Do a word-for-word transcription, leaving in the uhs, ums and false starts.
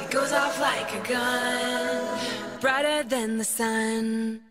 goes off like a gun, brighter than the sun.